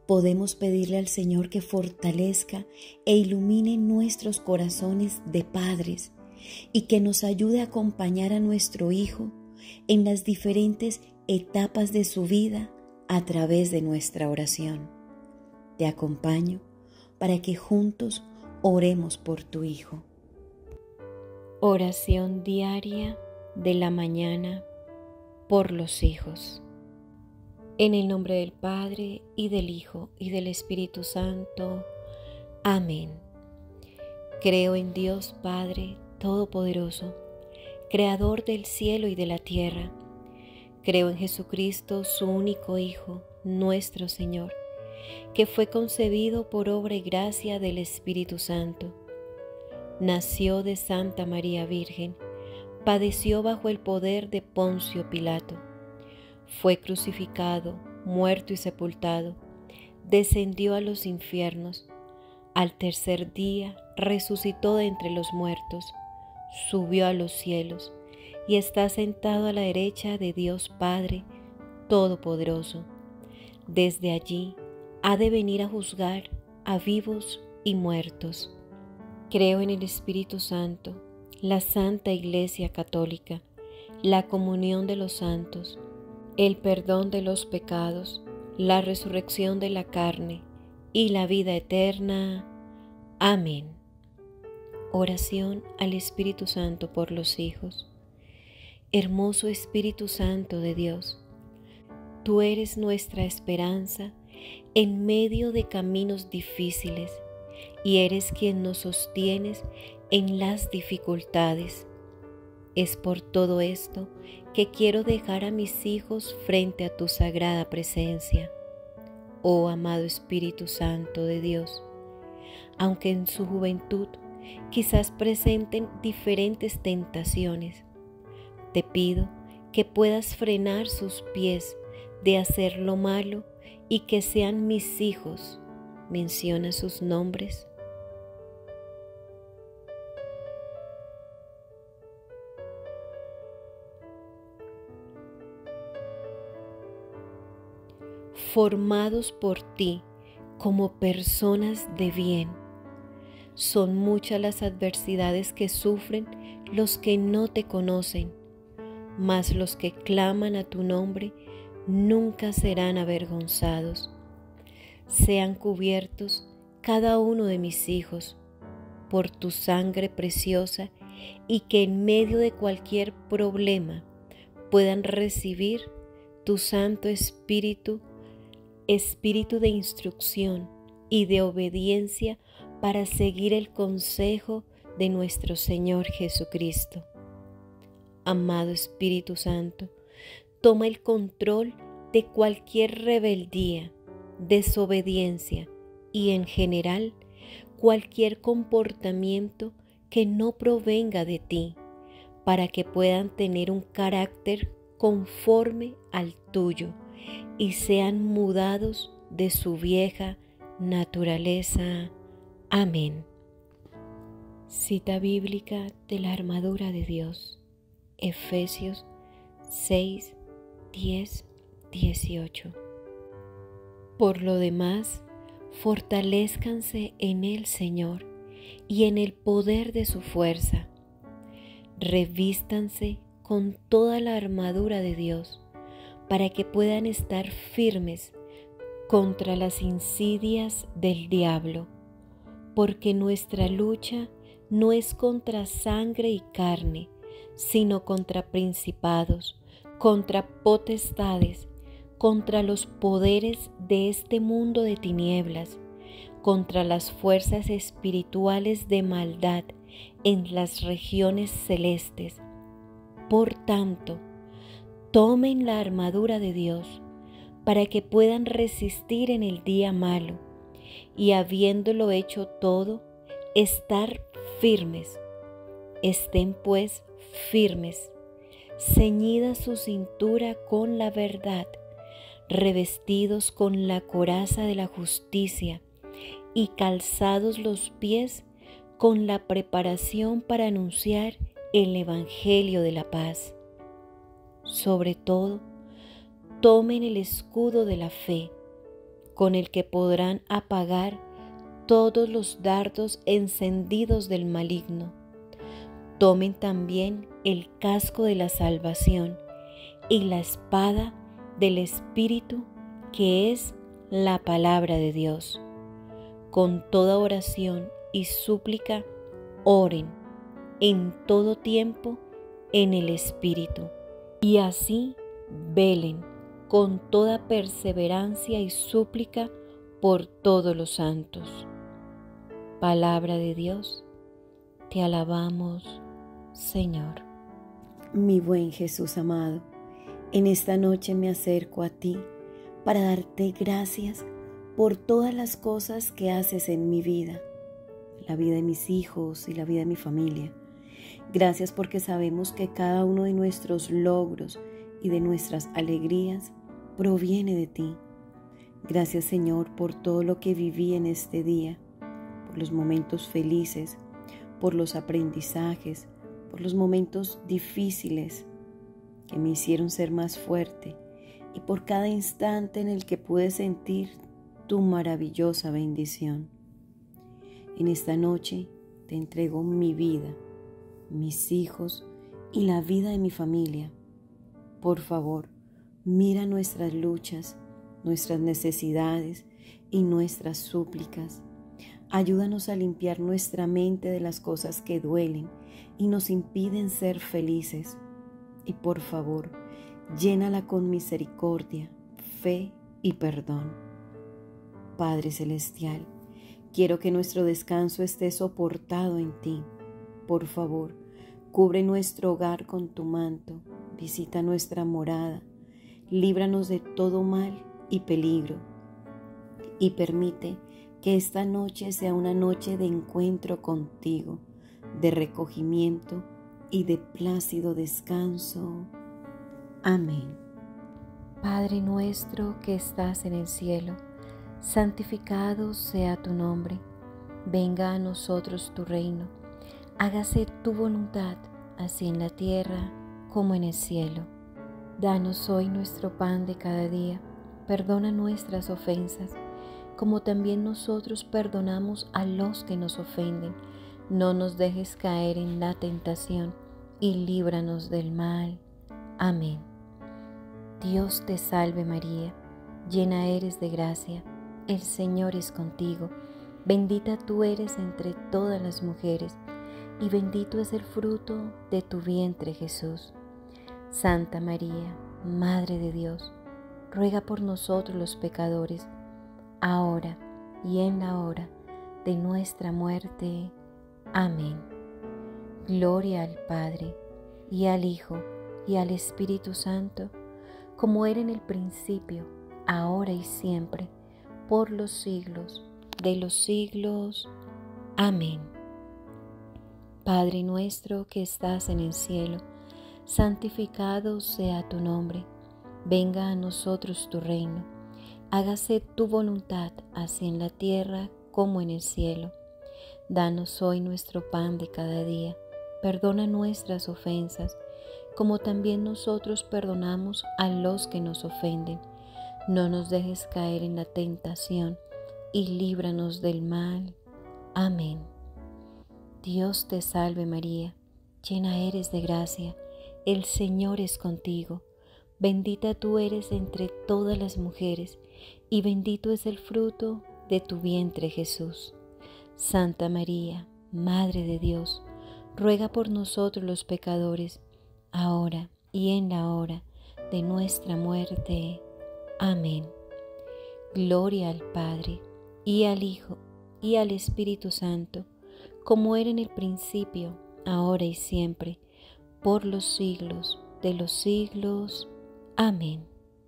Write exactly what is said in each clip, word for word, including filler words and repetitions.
podemos pedirle al Señor que fortalezca e ilumine nuestros corazones de padres y que nos ayude a acompañar a nuestro hijo en las diferentes etapas de su vida a través de nuestra oración. Te acompaño para que juntos oremos por tu hijo. Oración diaria de la mañana por los hijos. En el nombre del Padre, y del Hijo, y del Espíritu Santo. Amén. Creo en Dios Padre Todopoderoso, Creador del cielo y de la tierra. Creo en Jesucristo, su único Hijo, nuestro Señor, que fue concebido por obra y gracia del Espíritu Santo. Nació de Santa María Virgen, padeció bajo el poder de Poncio Pilato. Fue crucificado, muerto y sepultado, descendió a los infiernos. Al tercer día resucitó de entre los muertos, subió a los cielos y está sentado a la derecha de Dios Padre Todopoderoso. Desde allí ha de venir a juzgar a vivos y muertos. Creo en el Espíritu Santo, la Santa Iglesia Católica, la comunión de los santos, el perdón de los pecados, la resurrección de la carne y la vida eterna. Amén. Oración al Espíritu Santo por los hijos. Hermoso Espíritu Santo de Dios, tú eres nuestra esperanza en medio de caminos difíciles y eres quien nos sostienes en las dificultades. Es por todo esto que quiero dejar a mis hijos frente a tu sagrada presencia. Oh amado Espíritu Santo de Dios, aunque en su juventud quizás presenten diferentes tentaciones, te pido que puedas frenar sus pies de hacer lo malo y que sean mis hijos. Menciona sus nombres. Formados por ti como personas de bien. Son muchas las adversidades que sufren los que no te conocen, mas los que claman a tu nombre nunca serán avergonzados. Sean cubiertos cada uno de mis hijos por tu sangre preciosa y que en medio de cualquier problema puedan recibir tu Santo Espíritu, Espíritu de instrucción y de obediencia para seguir el consejo de nuestro Señor Jesucristo. Amado Espíritu Santo, toma el control de cualquier rebeldía, desobediencia y en general cualquier comportamiento que no provenga de ti, para que puedan tener un carácter conforme al tuyo y sean mudados de su vieja naturaleza. Amén. Cita bíblica de la armadura de Dios, Efesios seis, diez, dieciocho. Por lo demás, fortalézcanse en el Señor y en el poder de su fuerza. Revístanse con toda la armadura de Dios para que puedan estar firmes contra las insidias del diablo, porque nuestra lucha no es contra sangre y carne, sino contra principados, contra potestades, contra los poderes de este mundo de tinieblas, contra las fuerzas espirituales de maldad en las regiones celestes. Por tanto, tomen la armadura de Dios para que puedan resistir en el día malo y, habiéndolo hecho todo, estar firmes. Estén pues firmes, ceñida su cintura con la verdad, revestidos con la coraza de la justicia y calzados los pies con la preparación para anunciar el Evangelio de la paz. Sobre todo, tomen el escudo de la fe, con el que podrán apagar todos los dardos encendidos del maligno. Tomen también el casco de la salvación y la espada del Espíritu, que es la palabra de Dios. Con toda oración y súplica, oren en todo tiempo en el Espíritu, y así velen con toda perseverancia y súplica por todos los santos. Palabra de Dios, te alabamos, Señor. Mi buen Jesús amado, en esta noche me acerco a ti para darte gracias por todas las cosas que haces en mi vida, la vida de mis hijos y la vida de mi familia. Gracias porque sabemos que cada uno de nuestros logros y de nuestras alegrías proviene de ti. Gracias, Señor, por todo lo que viví en este día, por los momentos felices, por los aprendizajes, por los momentos difíciles que me hicieron ser más fuerte y por cada instante en el que pude sentir tu maravillosa bendición. En esta noche te entrego mi vida, mis hijos y la vida de mi familia. Por favor, mira nuestras luchas, nuestras necesidades y nuestras súplicas. Ayúdanos a limpiar nuestra mente de las cosas que duelen y nos impiden ser felices. Y por favor, llénala con misericordia, fe y perdón. Padre Celestial, quiero que nuestro descanso esté soportado en ti. Por favor, cubre nuestro hogar con tu manto, visita nuestra morada, líbranos de todo mal y peligro, y permite que esta noche sea una noche de encuentro contigo, de recogimiento y de plácido descanso. Amén. Padre nuestro que estás en el cielo, santificado sea tu nombre. Venga a nosotros tu reino. Hágase tu voluntad, así en la tierra como en el cielo. Danos hoy nuestro pan de cada día. Perdona nuestras ofensas, como también nosotros perdonamos a los que nos ofenden. No nos dejes caer en la tentación y líbranos del mal. Amén. Dios te salve María, llena eres de gracia, el Señor es contigo. Bendita tú eres entre todas las mujeres, y bendito es el fruto de tu vientre Jesús. Santa María, Madre de Dios, ruega por nosotros los pecadores, ahora y en la hora de nuestra muerte. Amén. Gloria al Padre, y al Hijo, y al Espíritu Santo, como era en el principio, ahora y siempre, por los siglos de los siglos. Amén. Padre nuestro que estás en el cielo, santificado sea tu nombre. Venga a nosotros tu reino. Hágase tu voluntad, así en la tierra como en el cielo. Danos hoy nuestro pan de cada día. Perdona nuestras ofensas, como también nosotros perdonamos a los que nos ofenden. No nos dejes caer en la tentación, y líbranos del mal. Amén. Dios te salve María, llena eres de gracia, el Señor es contigo. Bendita tú eres entre todas las mujeres, y bendito es el fruto de tu vientre Jesús. Santa María, Madre de Dios, ruega por nosotros los pecadores, ahora y en la hora de nuestra muerte. Amén. Gloria al Padre, y al Hijo, y al Espíritu Santo, como era en el principio, ahora y siempre, por los siglos de los siglos. Amén.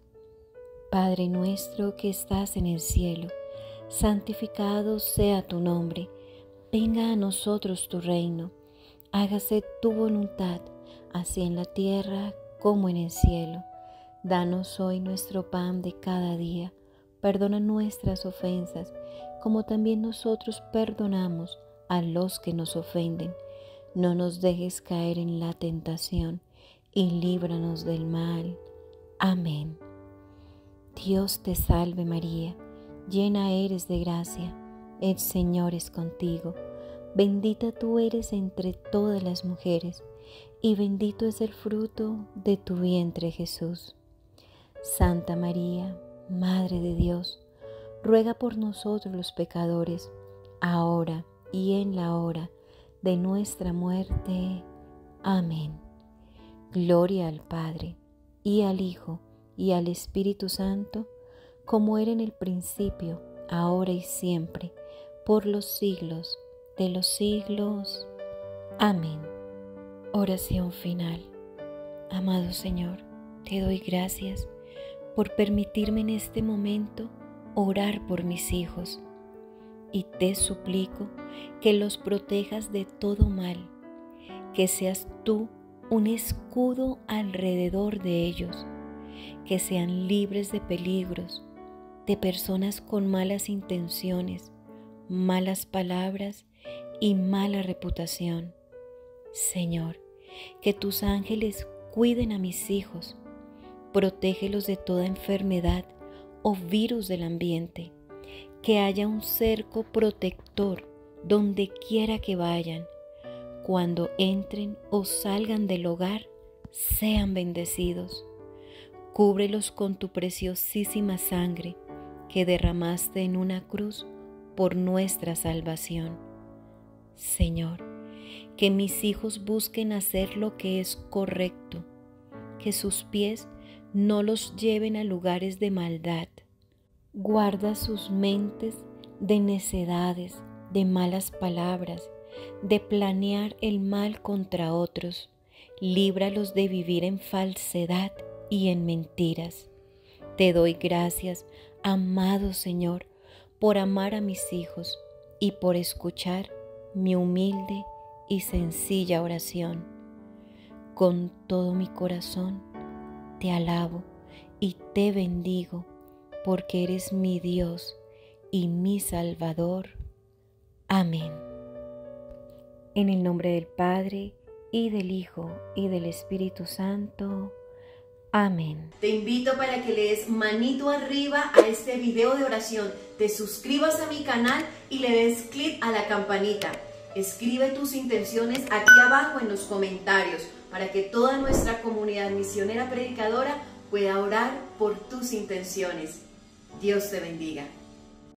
Padre nuestro que estás en el cielo, santificado sea tu nombre. Venga a nosotros tu reino. Hágase tu voluntad, así en la tierra como en el cielo. Danos hoy nuestro pan de cada día. Perdona nuestras ofensas, como también nosotros perdonamos a los que nos ofenden. No nos dejes caer en la tentación, y líbranos del mal. Amén. Dios te salve María, llena eres de gracia, el Señor es contigo. Bendita tú eres entre todas las mujeres, y bendito es el fruto de tu vientre, Jesús. Santa María, Madre de Dios, ruega por nosotros los pecadores, ahora y en la hora de nuestra muerte. Amén. Gloria al Padre, y al Hijo, y al Espíritu Santo, como era en el principio, ahora y siempre, por los siglos de los siglos. Amén. Oración final. Amado Señor, te doy gracias por permitirme en este momento orar por mis hijos, y te suplico que los protejas de todo mal, que seas tú un escudo alrededor de ellos, que sean libres de peligros, de personas con malas intenciones, malas palabras y mala reputación. Señor, que tus ángeles cuiden a mis hijos, protégelos de toda enfermedad o virus del ambiente, que haya un cerco protector donde quiera que vayan. Cuando entren o salgan del hogar, sean bendecidos. Cúbrelos con tu preciosísima sangre que derramaste en una cruz por nuestra salvación. Señor, que mis hijos busquen hacer lo que es correcto, que sus pies no los lleven a lugares de maldad. Guarda sus mentes de necedades, de malas palabras, de planear el mal contra otros. Líbralos de vivir en falsedad y en mentiras. Te doy gracias, amado Señor, por amar a mis hijos y por escuchar mi humilde y sencilla oración. Con todo mi corazón te alabo y te bendigo, porque eres mi Dios y mi Salvador. Amén. En el nombre del Padre, y del Hijo, y del Espíritu Santo. Amén. Te invito para que le des manito arriba a este video de oración, te suscribas a mi canal y le des clic a la campanita. Escribe tus intenciones aquí abajo en los comentarios para que toda nuestra comunidad misionera predicadora pueda orar por tus intenciones. Dios te bendiga.